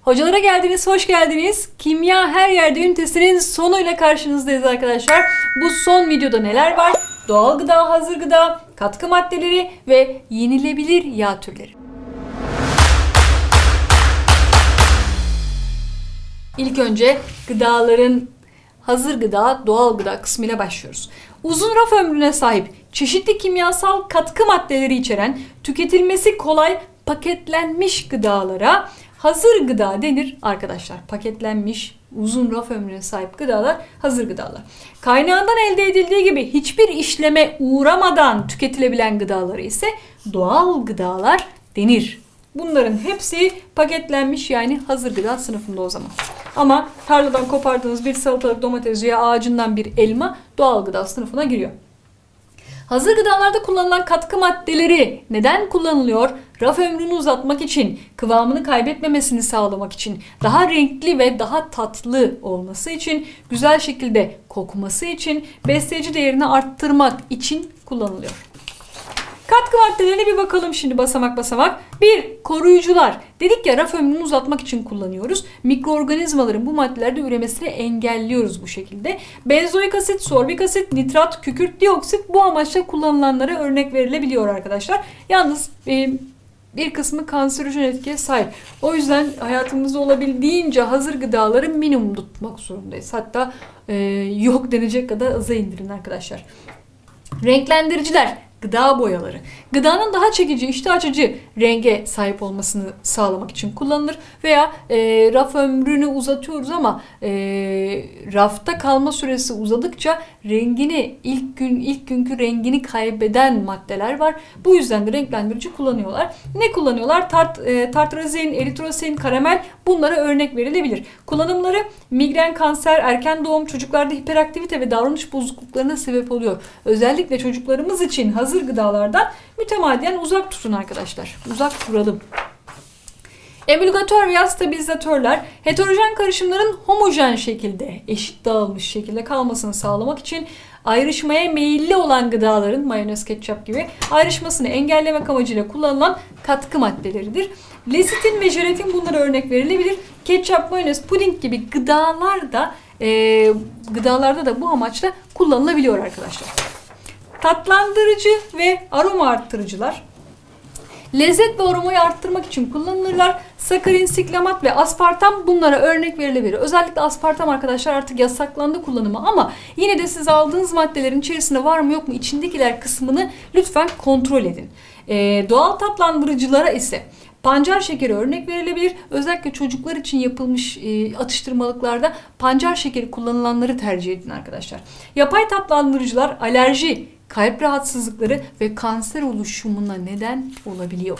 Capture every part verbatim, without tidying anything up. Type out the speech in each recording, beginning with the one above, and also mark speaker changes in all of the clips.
Speaker 1: Hocalara geldiniz, hoş geldiniz. Kimya her yerde ünitesinin sonuyla karşınızdayız arkadaşlar. Bu son videoda neler var? Doğal gıda, hazır gıda, katkı maddeleri ve yenilebilir yağ türleri. İlk önce gıdaların hazır gıda, doğal gıda kısmıyla başlıyoruz. Uzun raf ömrüne sahip, çeşitli kimyasal katkı maddeleri içeren, tüketilmesi kolay paketlenmiş gıdalara hazır gıda denir arkadaşlar. Paketlenmiş, uzun raf ömrüne sahip gıdalar hazır gıdalar. Kaynağından elde edildiği gibi hiçbir işleme uğramadan tüketilebilen gıdaları ise doğal gıdalar denir. Bunların hepsi paketlenmiş, yani hazır gıda sınıfında o zaman. Ama tarladan kopardığınız bir salatalık, domates veya ağacından bir elma doğal gıda sınıfına giriyor. Hazır gıdalarda kullanılan katkı maddeleri neden kullanılıyor? Raf ömrünü uzatmak için, kıvamını kaybetmemesini sağlamak için, daha renkli ve daha tatlı olması için, güzel şekilde kokması için, besleyici değerini arttırmak için kullanılıyor. Katkı maddelerine bir bakalım şimdi basamak basamak. bir Koruyucular. Dedik ya, raf ömrünü uzatmak için kullanıyoruz. Mikroorganizmaların bu maddelerde üremesini engelliyoruz bu şekilde. Benzoik asit, sorbik asit, nitrat, kükürt dioksit bu amaçla kullanılanlara örnek verilebiliyor arkadaşlar. Yalnız e, bir kısmı kanserojen etkiye sahip. O yüzden hayatımızda olabildiğince hazır gıdaları minimum tutmak zorundayız. Hatta e, yok denecek kadar aza indirin arkadaşlar. Renklendiriciler. Gıda boyaları. Gıdanın daha çekici, iştah açıcı renge sahip olmasını sağlamak için kullanılır. Veya e, raf ömrünü uzatıyoruz ama e, rafta kalma süresi uzadıkça rengini, ilk gün ilk günkü rengini kaybeden maddeler var. Bu yüzden de renklendirici kullanıyorlar. Ne kullanıyorlar? Tart, e, tartrazin, eritrosin, karamel, bunlara örnek verilebilir. Kullanımları migren, kanser, erken doğum, çocuklarda hiperaktivite ve davranış bozukluklarına sebep oluyor. Özellikle çocuklarımız için hazır Hazır gıdalardan mütemadiyen uzak tutun arkadaşlar. Uzak duralım. Emülgatör veya stabilizatörler heterojen karışımların homojen şekilde, eşit dağılmış şekilde kalmasını sağlamak için ayrışmaya meyilli olan gıdaların, mayonez, ketçap gibi ayrışmasını engellemek amacıyla kullanılan katkı maddeleridir. Lesitin ve jelatin bunlara örnek verilebilir. Ketçap, mayonez, puding gibi gıdalar da e, gıdalarda da bu amaçla kullanılabiliyor arkadaşlar. Tatlandırıcı ve aroma arttırıcılar. Lezzet ve aromayı arttırmak için kullanılırlar. Sakarin, siklamat ve aspartam bunlara örnek verilebilir. Özellikle aspartam arkadaşlar artık yasaklandı kullanımı, ama yine de siz aldığınız maddelerin içerisinde var mı yok mu, içindekiler kısmını lütfen kontrol edin. Ee, doğal tatlandırıcılara ise pancar şekeri örnek verilebilir. Özellikle çocuklar için yapılmış e, atıştırmalıklarda pancar şekeri kullanılanları tercih edin arkadaşlar. Yapay tatlandırıcılar alerji, kalp rahatsızlıkları ve kanser oluşumuna neden olabiliyor.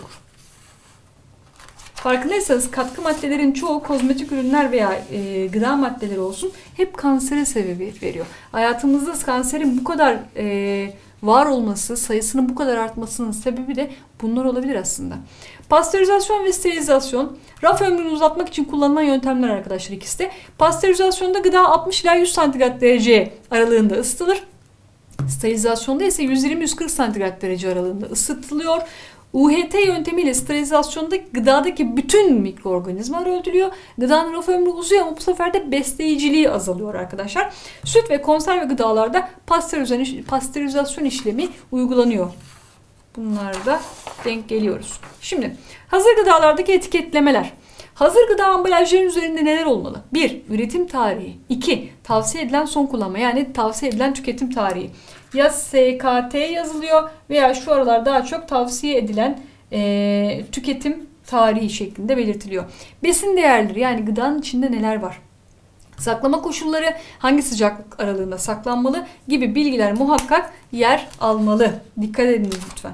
Speaker 1: Farkındaysanız katkı maddelerin çoğu kozmetik ürünler veya e, gıda maddeleri olsun hep kansere sebebiyet veriyor. Hayatımızda kanserin bu kadar e, var olması, sayısının bu kadar artmasının sebebi de bunlar olabilir aslında. Pastörizasyon ve sterilizasyon, raf ömrünü uzatmak için kullanılan yöntemler arkadaşlar ikisi de. Pastörizasyonda gıda altmış ila yüz santigrat derece aralığında ısıtılır. Sterilizasyonda ise yüz yirmi yüz kırk santigrat derece aralığında ısıtılıyor. U H T yöntemiyle sterilizasyonda gıdadaki bütün mikroorganizmalar öldürülüyor. Gıdanın raf ömrü uzuyor ama bu sefer de besleyiciliği azalıyor arkadaşlar. Süt ve konserve gıdalarda pastörizasyon işlemi uygulanıyor. Bunlarda denk geliyoruz. Şimdi hazır gıdalardaki etiketlemeler. Hazır gıda ambalajlarının üzerinde neler olmalı? bir Üretim tarihi. iki Tavsiye edilen son kullanma, yani tavsiye edilen tüketim tarihi. Ya S K T yazılıyor veya şu aralar daha çok tavsiye edilen e, tüketim tarihi şeklinde belirtiliyor. Besin değerleri, yani gıdanın içinde neler var? Saklama koşulları, hangi sıcaklık aralığında saklanmalı gibi bilgiler muhakkak yer almalı. Dikkat ediniz lütfen.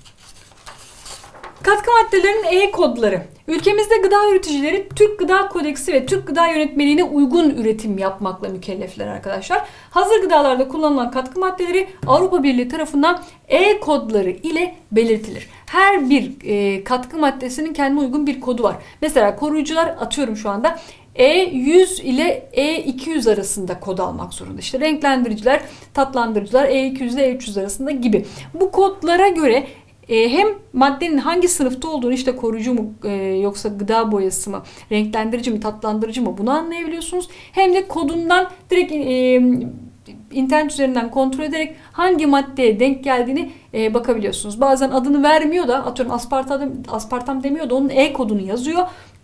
Speaker 1: Katkı maddelerinin E kodları. Ülkemizde gıda üreticileri Türk Gıda Kodeksi ve Türk Gıda Yönetmeliğine uygun üretim yapmakla mükellefler arkadaşlar. Hazır gıdalarda kullanılan katkı maddeleri Avrupa Birliği tarafından E kodları ile belirtilir. Her bir e, katkı maddesinin kendine uygun bir kodu var. Mesela koruyucular, atıyorum şu anda E yüz ile E iki yüz arasında kod almak zorunda. İşte renklendiriciler, tatlandırıcılar E iki yüz ile E üç yüz arasında gibi. Bu kodlara göre e, hem maddenin hangi sınıfta olduğunu, işte koruyucu mu e, yoksa gıda boyası mı, renklendirici mi, tatlandırıcı mı, bunu anlayabiliyorsunuz. Hem de kodundan direkt e, internet üzerinden kontrol ederek hangi maddeye denk geldiğini e, bakabiliyorsunuz. Bazen adını vermiyor da, atıyorum aspartam, aspartam demiyor da onun E kodunu yazıyor.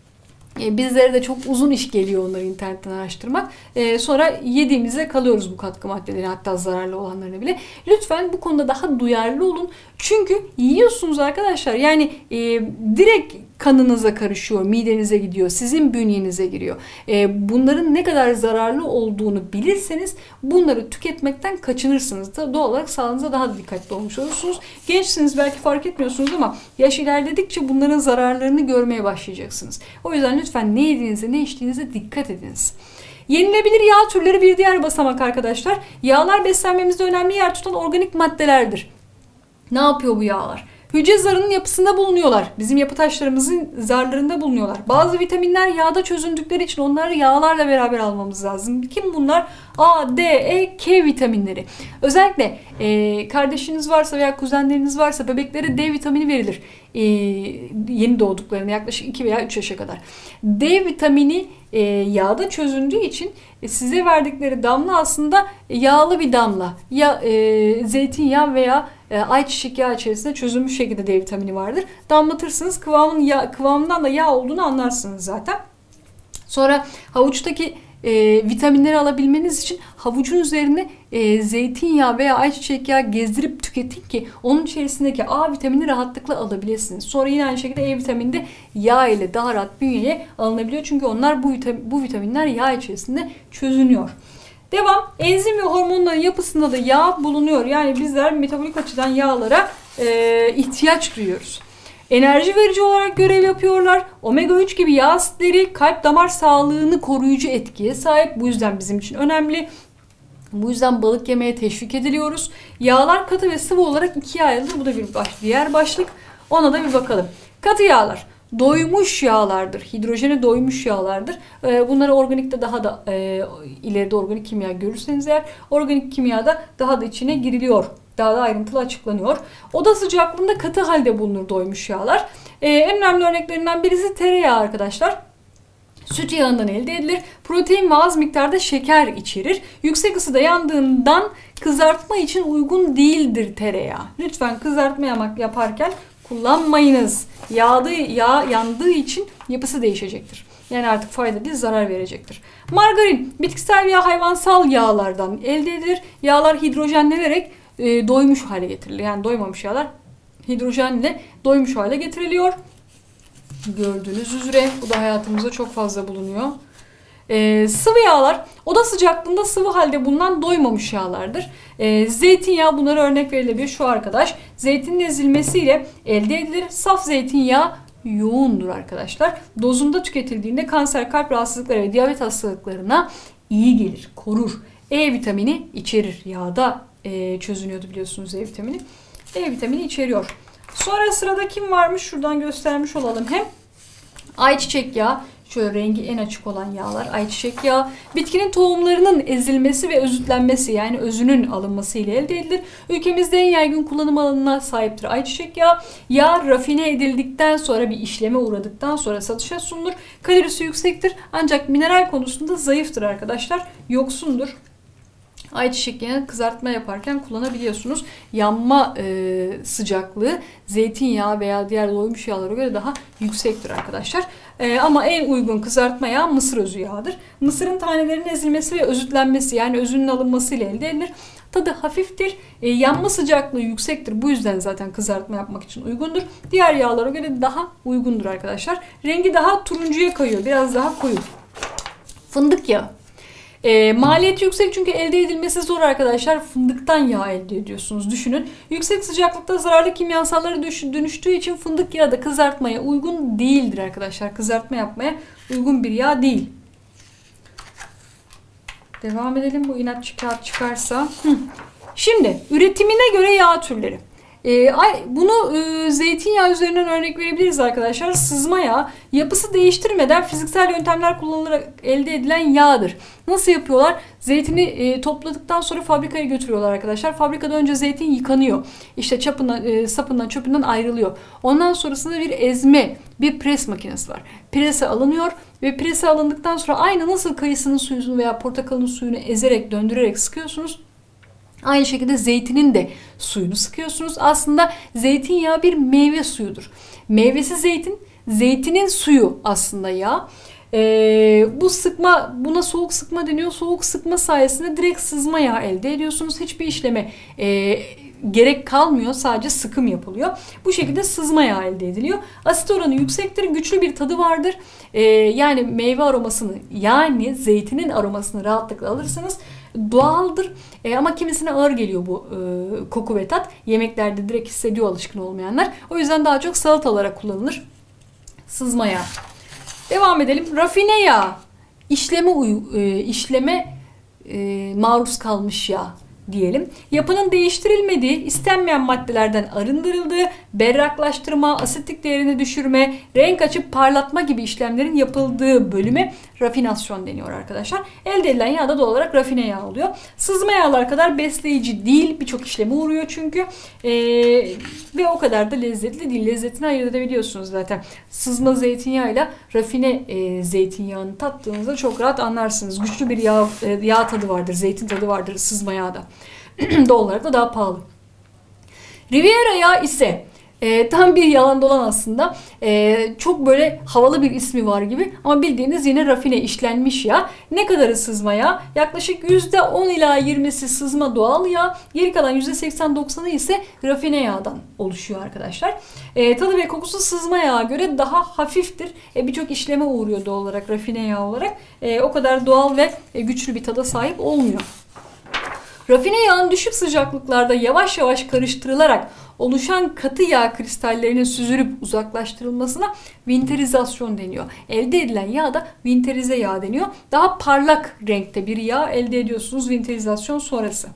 Speaker 1: E, bizlere de çok uzun iş geliyor onları internetten araştırmak. E, sonra yediğimizde kalıyoruz bu katkı maddeleri, hatta zararlı olanlarını bile. Lütfen bu konuda daha duyarlı olun. Çünkü yiyorsunuz arkadaşlar. Yani e, direkt kanınıza karışıyor, midenize gidiyor, sizin bünyenize giriyor. E, bunların ne kadar zararlı olduğunu bilirseniz bunları tüketmekten kaçınırsınız. Da doğal olarak sağlığınıza daha dikkatli olmuş olursunuz. Gençsiniz, belki fark etmiyorsunuz ama yaş ilerledikçe bunların zararlarını görmeye başlayacaksınız. O yüzden lütfen ne yediğinize, ne içtiğinize dikkat ediniz. Yenilebilir yağ türleri bir diğer basamak arkadaşlar. Yağlar beslenmemizde önemli yer tutan organik maddelerdir. Ne yapıyor bu yağlar? Hücre zarının yapısında bulunuyorlar. Bizim yapı taşlarımızın zarlarında bulunuyorlar. Bazı vitaminler yağda çözündükleri için onları yağlarla beraber almamız lazım. Kim bunlar? A, D, E, K vitaminleri. Özellikle e, kardeşiniz varsa veya kuzenleriniz varsa bebeklere D vitamini verilir. E, yeni doğduklarına yaklaşık iki veya üç yaşa kadar. D vitamini e, yağda çözündüğü için e, size verdikleri damla aslında yağlı bir damla. Ya e, zeytinyağı veya e, ayçiçek yağı içerisinde çözülmüş şekilde D vitamini vardır. Damlatırsınız, kıvamın yağ, kıvamından da yağ olduğunu anlarsınız zaten. Sonra havuçtaki e, vitaminleri alabilmeniz için havucun üzerine e, zeytinyağı veya ayçiçek yağı gezdirip tüketin ki onun içerisindeki A vitamini rahatlıkla alabilirsiniz. Sonra yine aynı şekilde E vitamini de yağ ile daha rahat bünyeye alınabiliyor. Çünkü onlar bu, vitamin, bu vitaminler yağ içerisinde çözünüyor. Devam. Enzim ve hormonların yapısında da yağ bulunuyor. Yani bizler metabolik açıdan yağlara e, ihtiyaç duyuyoruz. Enerji verici olarak görev yapıyorlar. omega üç gibi yağ asitleri kalp damar sağlığını koruyucu etkiye sahip. Bu yüzden bizim için önemli. Bu yüzden balık yemeye teşvik ediliyoruz. Yağlar katı ve sıvı olarak ikiye ayrılır. Bu da bir baş, diğer başlık. Ona da bir bakalım. Katı yağlar doymuş yağlardır. Hidrojene doymuş yağlardır. Bunları organikte daha da e, ileride organik kimya görürseniz eğer, organik kimyada daha da içine giriliyor. Daha da ayrıntılı açıklanıyor. Oda sıcaklığında katı halde bulunur doymuş yağlar. Ee, en önemli örneklerinden birisi tereyağı arkadaşlar. Süt yağından elde edilir. Protein ve az miktarda şeker içerir. Yüksek ısıda yandığından kızartma için uygun değildir tereyağı. Lütfen kızartma yaparken kullanmayınız. Yağdı, yağ yandığı için yapısı değişecektir. Yani artık fayda değil, zarar verecektir. Margarin bitkisel veya hayvansal yağlardan elde edilir. Yağlar hidrojenlenerek e, doymuş hale getirilir. Yani doymamış yağlar hidrojenle doymuş hale getiriliyor. Gördüğünüz üzere bu da hayatımızda çok fazla bulunuyor. Ee, sıvı yağlar oda sıcaklığında sıvı halde bulunan doymamış yağlardır. Ee, zeytinyağı bunlara örnek verilebilir. Şu arkadaş zeytinin ezilmesiyle elde edilir. Saf zeytinyağı yoğundur arkadaşlar. Dozunda tüketildiğinde kanser, kalp rahatsızlıkları ve diyabet hastalıklarına iyi gelir, korur. E vitamini içerir. Yağda e, çözünüyordu biliyorsunuz E vitamini. E vitamini içeriyor. Sonra sırada kim varmış? Şuradan göstermiş olalım hem. Ayçiçek yağı. Şöyle rengi en açık olan yağlar. Ayçiçek yağı. Bitkinin tohumlarının ezilmesi ve özütlenmesi, yani özünün alınması ile elde edilir. Ülkemizde en yaygın kullanım alanına sahiptir ayçiçek yağı. Yağ rafine edildikten sonra, bir işleme uğradıktan sonra satışa sunulur. Kalorisi yüksektir ancak mineral konusunda zayıftır arkadaşlar. Yoksundur. Ayçiçek yağını kızartma yaparken kullanabiliyorsunuz. Yanma e, sıcaklığı zeytinyağı veya diğer doymuş yağlara göre daha yüksektir arkadaşlar. E, ama en uygun kızartma yağı mısır özü yağıdır. Mısırın tanelerinin ezilmesi ve özütlenmesi, yani özünün alınması ile elde edilir. Tadı hafiftir. E, yanma sıcaklığı yüksektir. Bu yüzden zaten kızartma yapmak için uygundur. Diğer yağlara göre daha uygundur arkadaşlar. Rengi daha turuncuya kayıyor. Biraz daha koyu. Fındık yağı. E, maliyeti yüksek çünkü elde edilmesi zor arkadaşlar. Fındıktan yağ elde ediyorsunuz. Düşünün. Yüksek sıcaklıkta zararlı kimyasallara dönüştüğü için fındık yağı da kızartmaya uygun değildir arkadaşlar. Kızartma yapmaya uygun bir yağ değil. Devam edelim. Bu inatçı kağıt çıkarsa. Hı. Şimdi üretimine göre yağ türleri. E, bunu e, zeytinyağı üzerinden örnek verebiliriz arkadaşlar. Sızma yağı yapısı değiştirmeden fiziksel yöntemler kullanılarak elde edilen yağdır. Nasıl yapıyorlar? Zeytini e, topladıktan sonra fabrikaya götürüyorlar arkadaşlar. Fabrikada önce zeytin yıkanıyor. İşte çapından, e, sapından, çöpünden ayrılıyor. Ondan sonrasında bir ezme, bir pres makinesi var. Prese alınıyor ve prese alındıktan sonra aynı nasıl kayısının suyunu veya portakalın suyunu ezerek, döndürerek sıkıyorsunuz. Aynı şekilde zeytinin de suyunu sıkıyorsunuz. Aslında zeytinyağı bir meyve suyudur. Meyvesi zeytin, zeytinin suyu aslında yağ. Ee, bu sıkma, buna soğuk sıkma deniyor. Soğuk sıkma sayesinde direkt sızma yağı elde ediyorsunuz. Hiçbir işleme e, gerek kalmıyor. Sadece sıkım yapılıyor. Bu şekilde sızma yağı elde ediliyor. Asit oranı yüksektir. Güçlü bir tadı vardır. Ee, yani meyve aromasını, yani zeytinin aromasını rahatlıkla alırsanız doğaldır. E, ama kimisine ağır geliyor bu e, koku ve tat. Yemeklerde direkt hissediyor alışkın olmayanlar. O yüzden daha çok salatalara kullanılır. Sızma yağı. Devam edelim. Rafine yağı. İşleme, e, işleme e, maruz kalmış yağ diyelim. Yapının değiştirilmediği, istenmeyen maddelerden arındırıldığı, berraklaştırma, asitlik değerini düşürme, renk açıp parlatma gibi işlemlerin yapıldığı bölüme rafinasyon deniyor arkadaşlar. Elde edilen yağ da doğal olarak rafine yağ oluyor. Sızma yağlar kadar besleyici değil. Birçok işleme uğruyor çünkü. Ee, ve o kadar da lezzetli değil. Lezzetini ayırt edebiliyorsunuz zaten. Sızma zeytinyağıyla rafine e, zeytinyağını tattığınızda çok rahat anlarsınız. Güçlü bir yağ, e, yağ tadı vardır. Zeytin tadı vardır sızma yağda. Doğal olarak da daha pahalı. Riviera yağı ise e, tam bir yalan dolan aslında. E, çok böyle havalı bir ismi var gibi ama bildiğiniz yine rafine işlenmiş yağ. Ne kadarı sızma yağ? Yaklaşık yüzde on ila yirmisi sızma doğal yağ. Geri kalan yüzde seksen doksanı ise rafine yağdan oluşuyor arkadaşlar. E, tadı ve kokusu sızma yağa göre daha hafiftir. E, Birçok işleme uğruyor doğal olarak rafine yağ olarak. E, o kadar doğal ve e, güçlü bir tada sahip olmuyor. Rafine yağın düşük sıcaklıklarda yavaş yavaş karıştırılarak oluşan katı yağ kristallerinin süzülüp uzaklaştırılmasına vinterizasyon deniyor. Elde edilen yağ da vinterize yağ deniyor. Daha parlak renkte bir yağ elde ediyorsunuz vinterizasyon sonrası.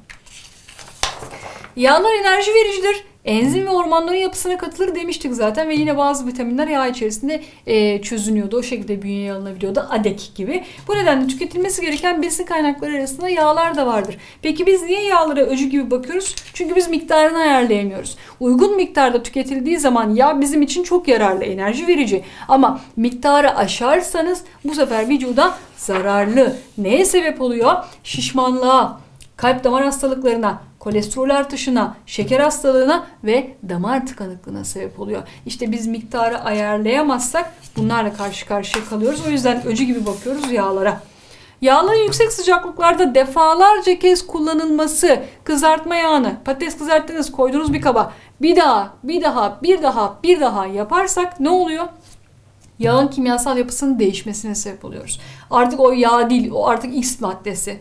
Speaker 1: Yağlar enerji vericidir. Enzim ve hormonların yapısına katılır demiştik zaten ve yine bazı vitaminler yağ içerisinde e, çözünüyordu. O şekilde bünyeye alınabiliyordu. Adek gibi. Bu nedenle tüketilmesi gereken besin kaynakları arasında yağlar da vardır. Peki biz niye yağlara öcü gibi bakıyoruz? Çünkü biz miktarını ayarlayamıyoruz. Uygun miktarda tüketildiği zaman yağ bizim için çok yararlı, enerji verici. Ama miktarı aşarsanız bu sefer vücuda zararlı. Neye sebep oluyor? Şişmanlığa, kalp damar hastalıklarına, kolesterol artışına, şeker hastalığına ve damar tıkanıklığına sebep oluyor. İşte biz miktarı ayarlayamazsak bunlarla karşı karşıya kalıyoruz. O yüzden öcü gibi bakıyoruz yağlara. Yağların yüksek sıcaklıklarda defalarca kez kullanılması, kızartma yağını, patates kızarttınız, koydunuz bir kaba, bir daha, bir daha, bir daha, bir daha yaparsak ne oluyor? Yağın kimyasal yapısının değişmesine sebep oluyoruz. Artık o yağ değil, o artık X maddesi.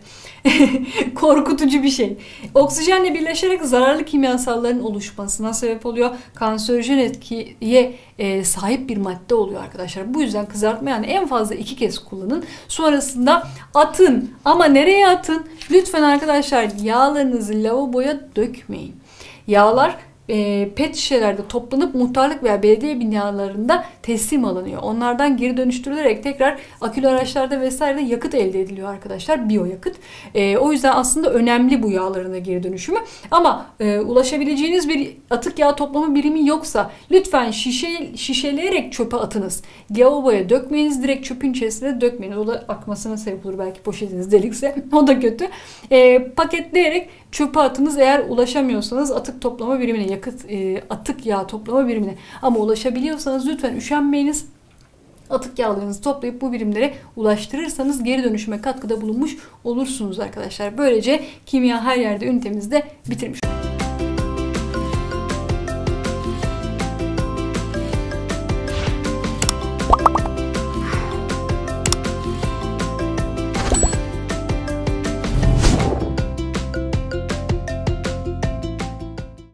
Speaker 1: Korkutucu bir şey. Oksijenle birleşerek zararlı kimyasalların oluşmasına sebep oluyor. Kanserojen etkiye e, sahip bir madde oluyor arkadaşlar. Bu yüzden kızartma yağını en fazla iki kez kullanın. Sonrasında atın. Ama nereye atın? Lütfen arkadaşlar yağlarınızı lavaboya dökmeyin. Yağlar E, pet şişelerde toplanıp muhtarlık veya belediye binalarında teslim alınıyor. Onlardan geri dönüştürülerek tekrar akülü araçlarda vesairede yakıt elde ediliyor arkadaşlar. Biyoyakıt. E, o yüzden aslında önemli bu yağların da geri dönüşümü. Ama e, ulaşabileceğiniz bir atık yağ toplama birimi yoksa lütfen şişe, şişeleyerek çöpe atınız. Lavaboya dökmeyiniz. Direkt çöpün içerisine dökmeyiniz. O da akmasına sebep olur. Belki poşetiniz delikse. O da kötü. E, paketleyerek çöpe atınız eğer ulaşamıyorsanız atık toplama birimine, yakıt e, atık yağ toplama birimine. Ama ulaşabiliyorsanız lütfen üşenmeyiniz. Atık yağlarınızı toplayıp bu birimlere ulaştırırsanız geri dönüşüme katkıda bulunmuş olursunuz arkadaşlar. Böylece kimya her yerde ünitemizi de bitirmiş.